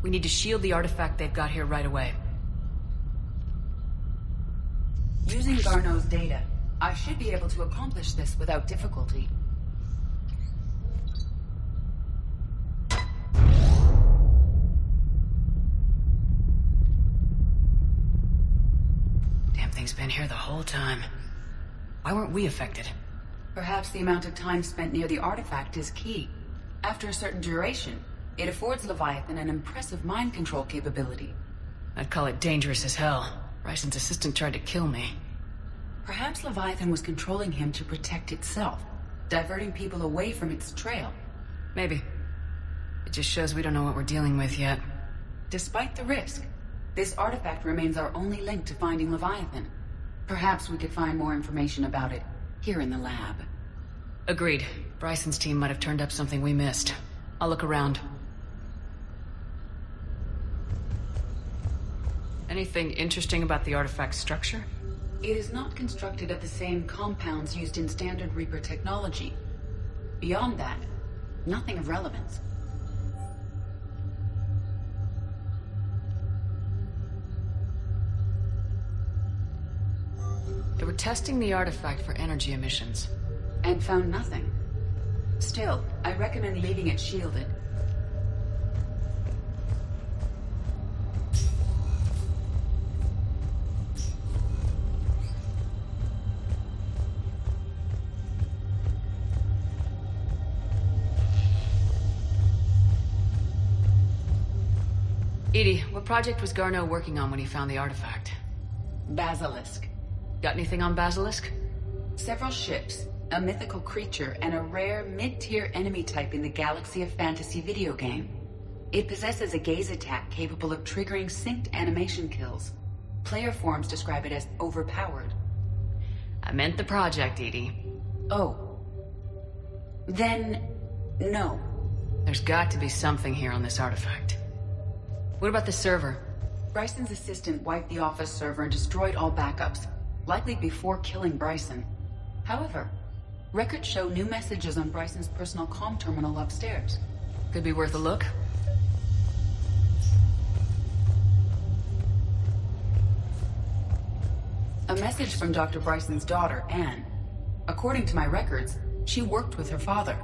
We need to shield the artifact they've got here right away. Using Garneau's data, I should be able to accomplish this without difficulty. Damn thing's been here the whole time. Why weren't we affected? Perhaps the amount of time spent near the artifact is key. After a certain duration, it affords Leviathan an impressive mind control capability. I'd call it dangerous as hell. Bryson's assistant tried to kill me. Perhaps Leviathan was controlling him to protect itself, diverting people away from its trail. Maybe. It just shows we don't know what we're dealing with yet. Despite the risk, this artifact remains our only link to finding Leviathan. Perhaps we could find more information about it here in the lab. Agreed. Bryson's team might have turned up something we missed. I'll look around. Anything interesting about the artifact's structure? It is not constructed of the same compounds used in standard Reaper technology. Beyond that, nothing of relevance. They were testing the artifact for energy emissions. And found nothing. Still, I recommend leaving it shielded. Edie, what project was Garneau working on when he found the artifact? Basilisk. Got anything on Basilisk? Several ships, a mythical creature, and a rare mid-tier enemy type in the Galaxy of Fantasy video game. It possesses a gaze attack capable of triggering synced animation kills. Player forums describe it as overpowered. I meant the project, Edie. Oh. Then, no. There's got to be something here on this artifact. What about the server? Bryson's assistant wiped the office server and destroyed all backups, likely before killing Bryson. However, records show new messages on Bryson's personal comm terminal upstairs. Could be worth a look. A message from Dr. Bryson's daughter, Anne. According to my records, she worked with her father.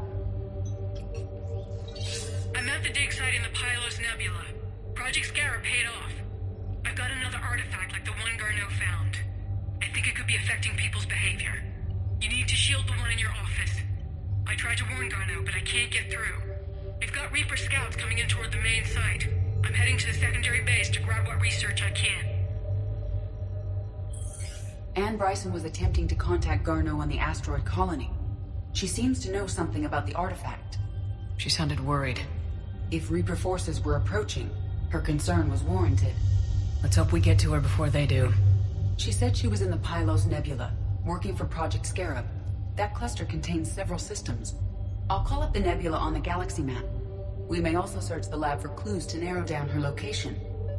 I'm at the dig site in the Pylos Nebula. Project Scarab paid off. I've got another artifact like the one Garneau found. I think it could be affecting people's behavior. You need to shield the one in your office. I tried to warn Garneau, but I can't get through. We've got Reaper scouts coming in toward the main site. I'm heading to the secondary base to grab what research I can. Anne Bryson was attempting to contact Garneau on the asteroid colony. She seems to know something about the artifact. She sounded worried. If Reaper forces were approaching, her concern was warranted. Let's hope we get to her before they do. She said she was in the Pylos Nebula, working for Project Scarab. That cluster contains several systems. I'll call up the nebula on the galaxy map. We may also search the lab for clues to narrow down her location.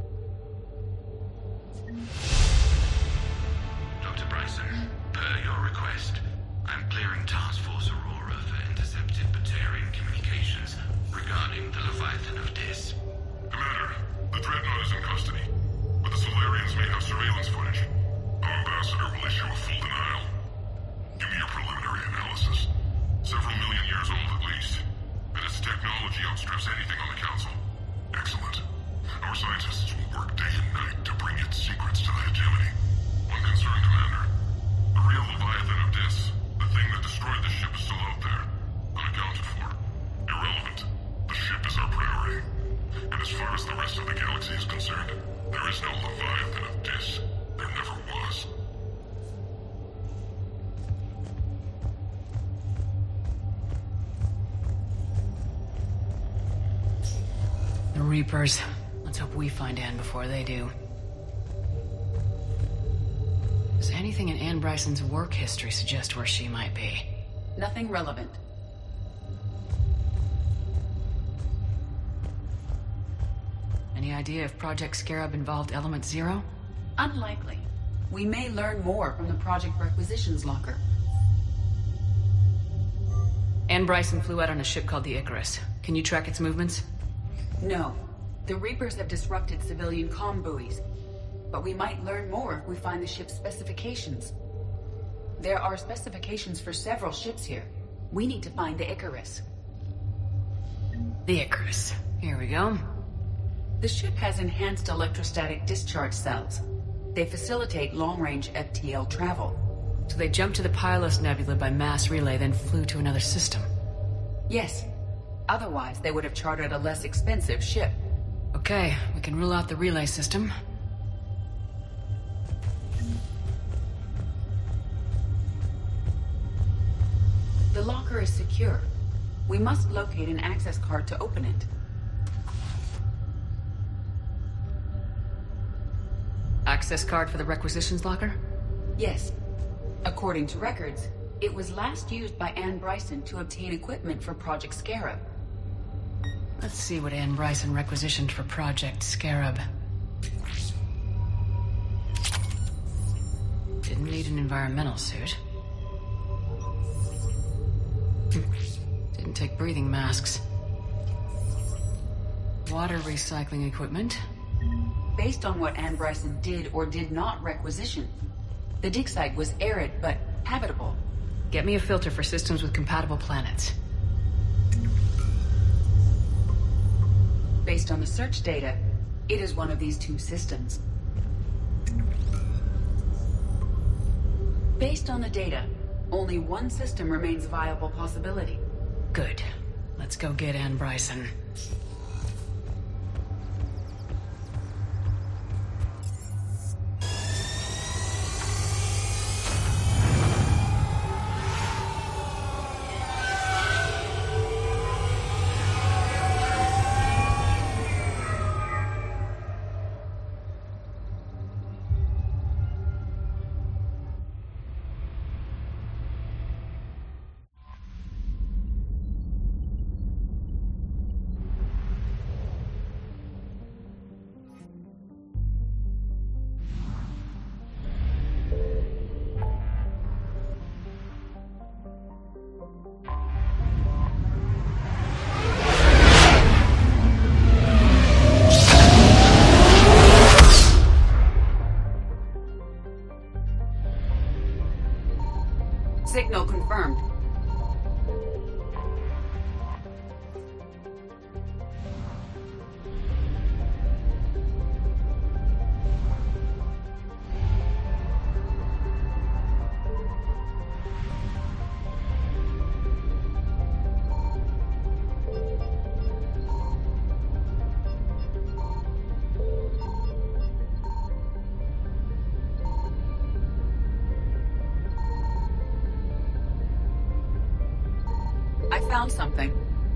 Dr. Bryson, per your request, I'm clearing Task Force Aurora for intercepted Batarian communications regarding the Leviathan of Dis. Commander, the Dreadnought is in custody, but the Solarians may have surveillance footage. Our ambassador will issue a full denial. Give me your preliminary analysis. Several million years old at least, and its technology outstrips anything on the Council. Excellent. Our scientists will work day and night to bring its secrets to the hegemony. One concern, Commander. The real Leviathan of Dis, the thing that destroyed the ship, is still out there, unaccounted for. Irrelevant. The ship is our priority. And as far as the rest of the galaxy is concerned, there is no Leviathan of Dis. There never was. The Reapers. Let's hope we find Anne before they do. Does anything in Anne Bryson's work history suggest where she might be? Nothing relevant. Any idea if Project Scarab involved Element Zero? Unlikely. We may learn more from the Project Requisitions Locker. Anne Bryson flew out on a ship called the Icarus. Can you track its movements? No. The Reapers have disrupted civilian comm buoys, but we might learn more if we find the ship's specifications. There are specifications for several ships here. We need to find the Icarus. The Icarus. Here we go. The ship has enhanced electrostatic discharge cells. They facilitate long-range FTL travel. So they jumped to the Pylos Nebula by mass relay, then flew to another system. Yes. Otherwise, they would have chartered a less expensive ship. Okay, we can rule out the relay system. The locker is secure. We must locate an access card to open it. Access card for the requisitions locker? Yes. According to records, it was last used by Anne Bryson to obtain equipment for Project Scarab. Let's see what Anne Bryson requisitioned for Project Scarab. Didn't need an environmental suit. Didn't take breathing masks. Water recycling equipment. Based on what Anne Bryson did or did not requisition, the dig site was arid but habitable. Get me a filter for systems with compatible planets. Based on the search data, it is one of these two systems. Based on the data, only one system remains a viable possibility. Good. Let's go get Anne Bryson. Signal confirmed. I found something.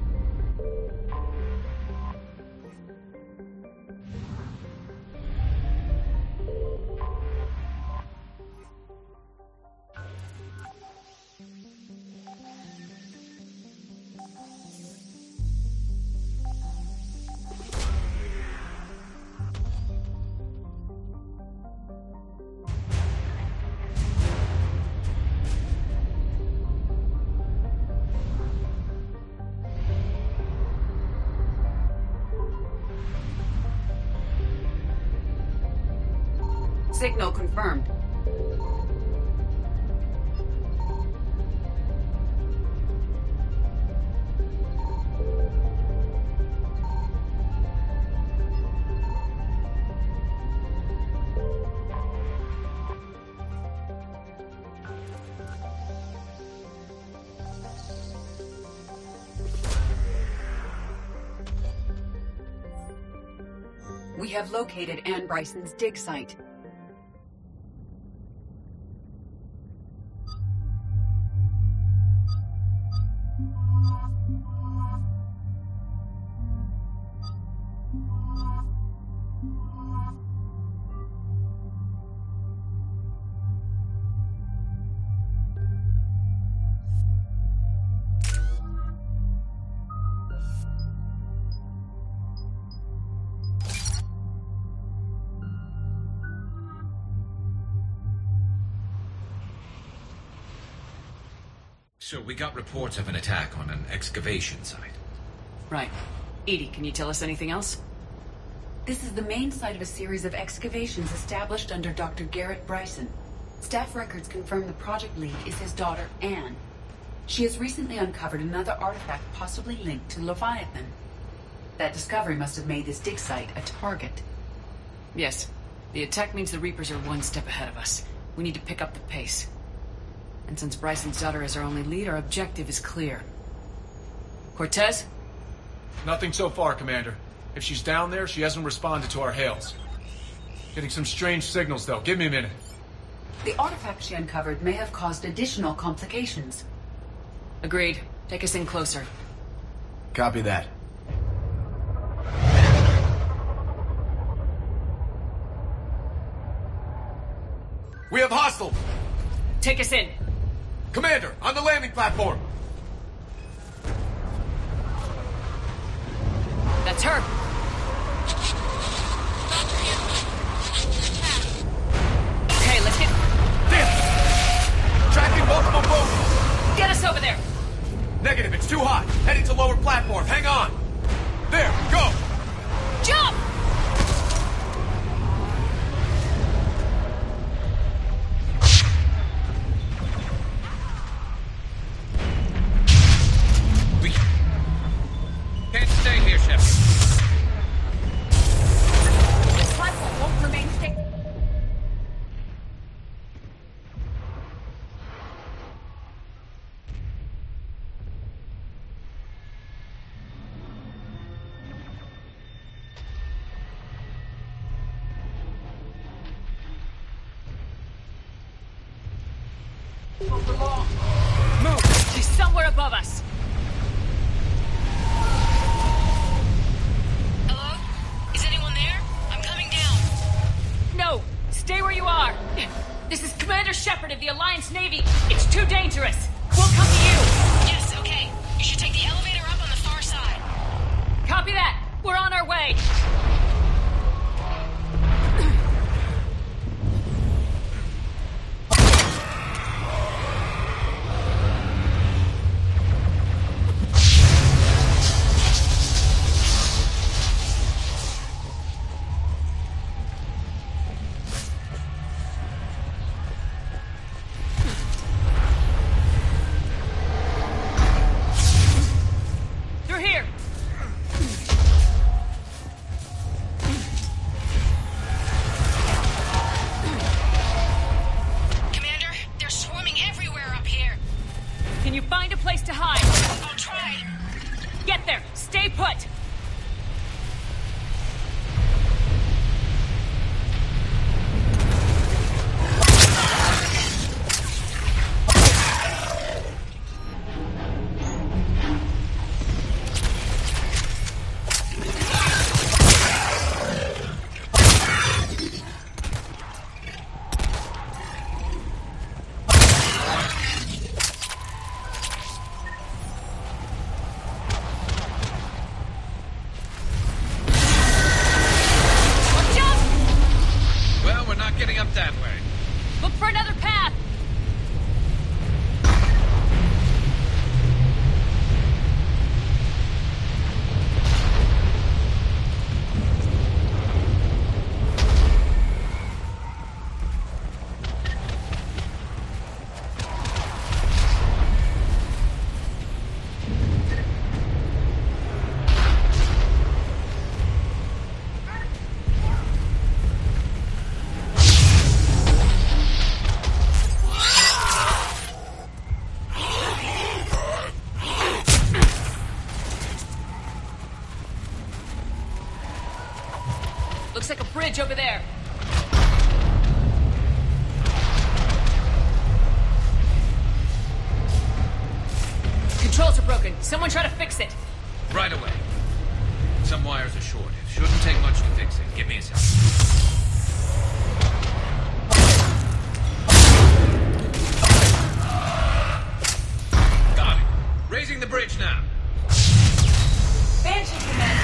Signal confirmed. We have located Anne Bryson's dig site. So we got reports of an attack on an excavation site. Right. Edie, can you tell us anything else? This is the main site of a series of excavations established under Dr. Garrett Bryson. Staff records confirm the project lead is his daughter, Anne. She has recently uncovered another artifact possibly linked to Leviathan. That discovery must have made this dig site a target. Yes. The attack means the Reapers are one step ahead of us. We need to pick up the pace. And since Bryson's daughter is our only lead, our objective is clear. Cortez? Nothing so far, Commander. If she's down there, she hasn't responded to our hails. Getting some strange signals, though. Give me a minute. The artifact she uncovered may have caused additional complications. Agreed. Take us in closer. Copy that. We have hostiles! Take us in. Commander, on the landing platform! That's her. Okay, let's get... Damn! Tracking multiple boats! Get us over there! Negative, it's too hot. Heading to lower platform. Hang on! There, go! Jump! We can't stay here, Shepard. This platform won't remain stable. Move! She's somewhere above us. Hello? Is anyone there? I'm coming down. No! Stay where you are! This is Commander Shepard of the Alliance Navy. It's too dangerous. We'll come to you. Yes, okay. You should take the elevator up on the far side. Copy that. We're on our way. Through here. Commander, they're swarming everywhere up here. Can you find a place to hide? I'll try. Get there. Stay put. Watch out! Well, we're not getting up that way. Look for another path. Looks like a bridge over there. Controls are broken. Someone try to fix it. Right away. Some wires are shorted. Shouldn't take much to fix it. Give me a second. Got it. Raising the bridge now. Banshee Commander.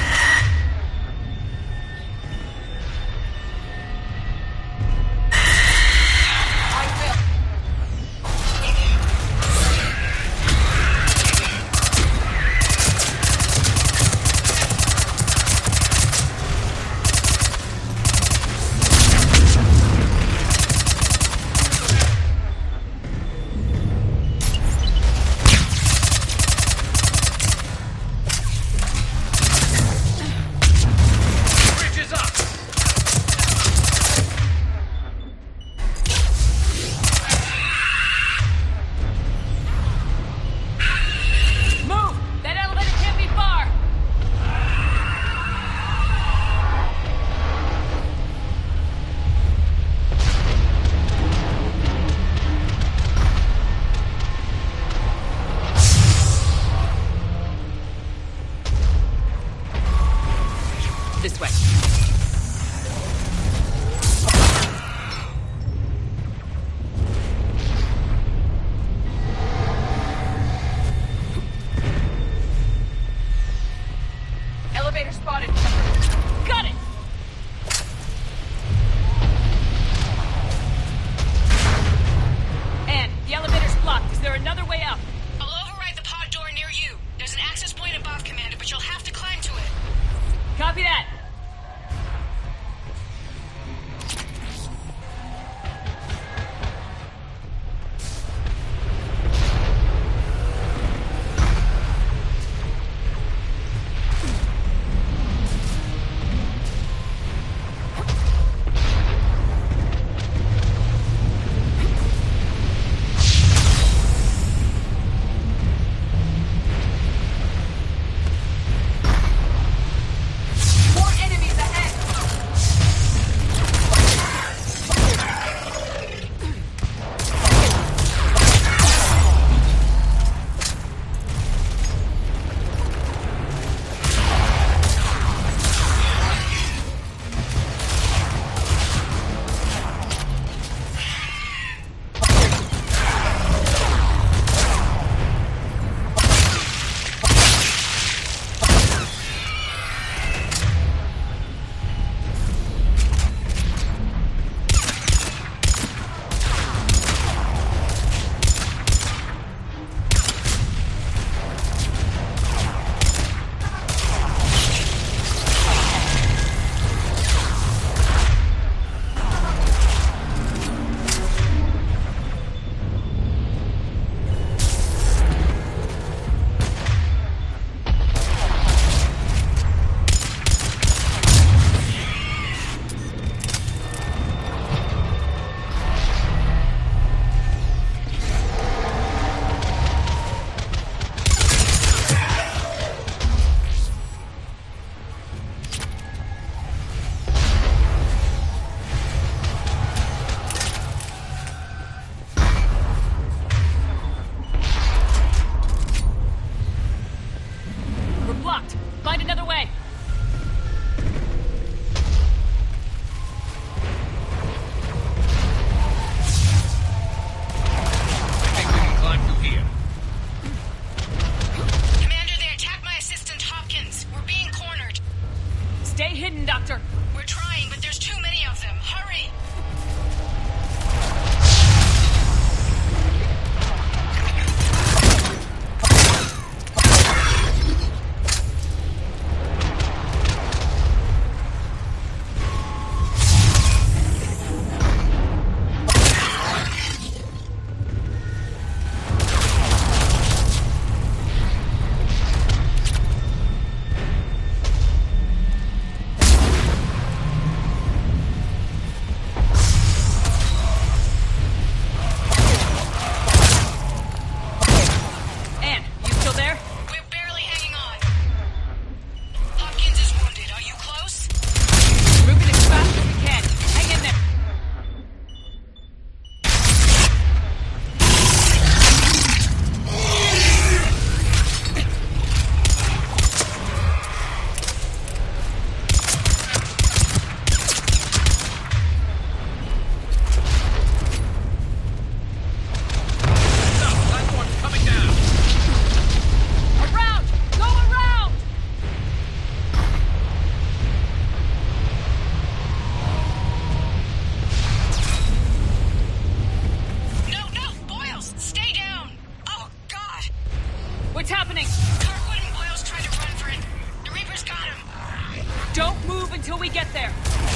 there!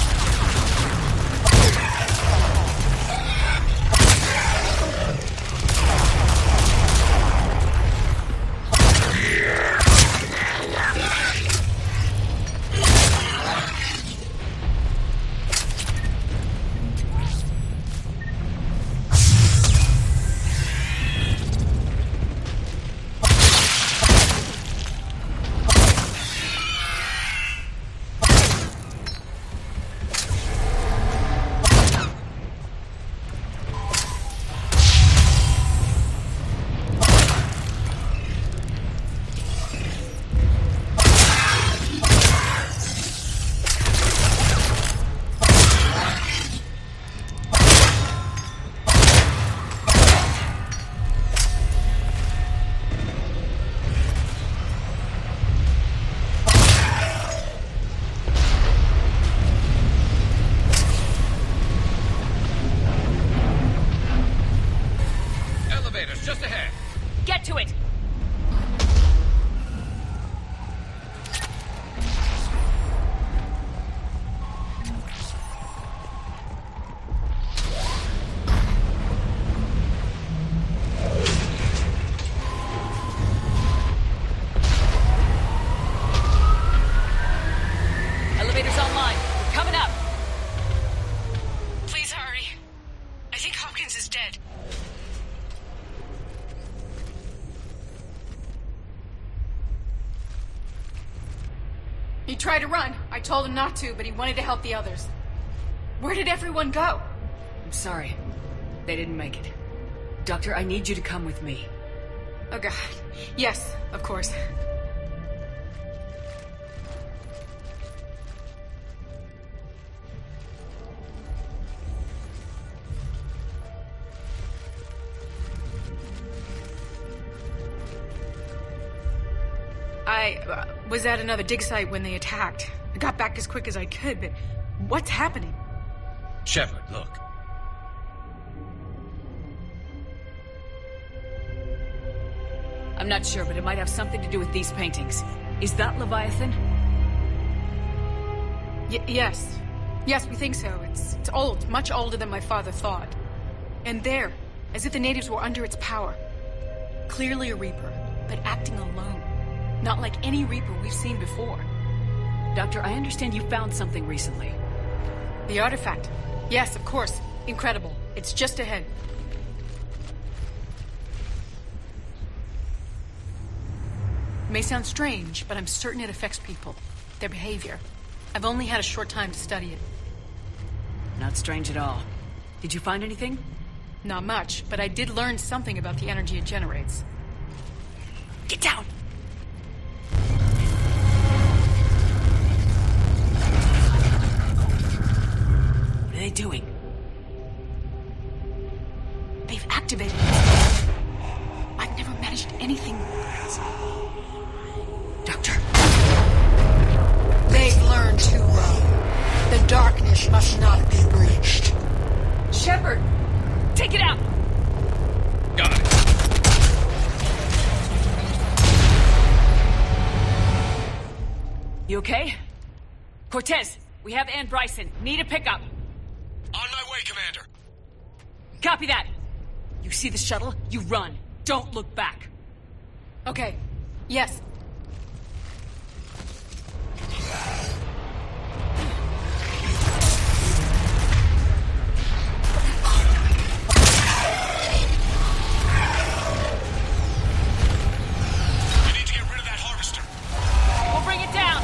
Just ahead. Get to it! Elevator's online. We're coming up. Please hurry. I think Hopkins is dead. He tried to run. I told him not to, but he wanted to help the others. Where did everyone go? I'm sorry. They didn't make it. Doctor, I need you to come with me. Oh god. Yes, of course. I was at another dig site when they attacked. I got back as quick as I could, but what's happening? Shepard, look. I'm not sure, but it might have something to do with these paintings. Is that Leviathan? Yes. Yes, we think so. It's old, much older than my father thought. And there, as if the natives were under its power. Clearly a Reaper, but acting alone. Not like any Reaper we've seen before. Doctor, I understand you found something recently. The artifact. Yes, of course. Incredible. It's just ahead. It may sound strange, but I'm certain it affects people. Their behavior. I've only had a short time to study it. Not strange at all. Did you find anything? Not much, but I did learn something about the energy it generates. Get down! What are they doing? They've activated it. I've never managed anything. Doctor. They've learned too well. The darkness must not be breached. Shepard! Take it out! Got it. You okay? Cortez, we have Ann Bryson. Need a pickup. On my way, Commander. Copy that. You see the shuttle? You run. Don't look back. Okay. Yes. We need to get rid of that harvester. We'll bring it down.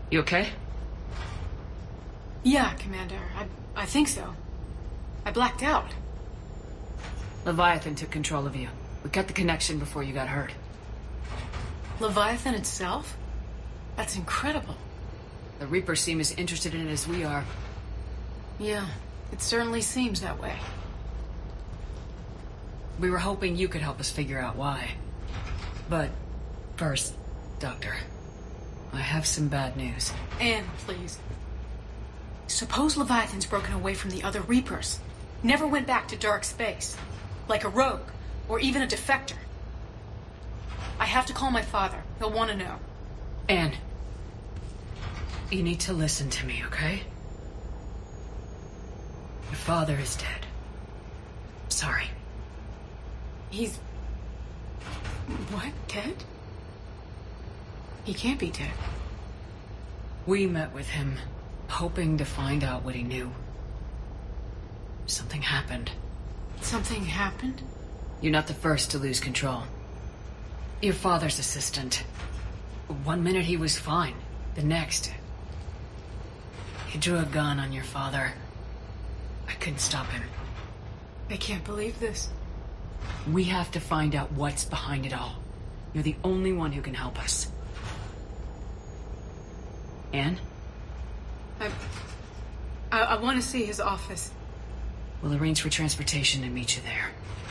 You okay? Yeah, Commander. I think so. I blacked out. Leviathan took control of you. We cut the connection before you got hurt. Leviathan itself? That's incredible. The Reapers seem as interested in it as we are. Yeah, it certainly seems that way. We were hoping you could help us figure out why. But first, Doctor, I have some bad news. Anne, please. Suppose Leviathan's broken away from the other Reapers. Never went back to dark space. Like a rogue, or even a defector. I have to call my father. He'll want to know. Anne, you need to listen to me, okay? Your father is dead. Sorry. He's... what? Dead? He can't be dead. We met with him, hoping to find out what he knew. Something happened. Something happened? You're not the first to lose control. Your father's assistant. One minute he was fine. The next... he drew a gun on your father. I couldn't stop him. I can't believe this. We have to find out what's behind it all. You're the only one who can help us. Anne? I want to see his office. We'll arrange for transportation and meet you there.